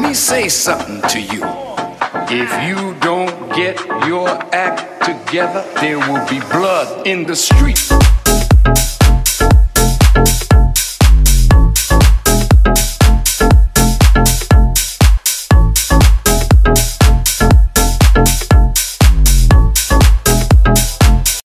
me say something to you. If you don't get your act together, there will be blood in the streets.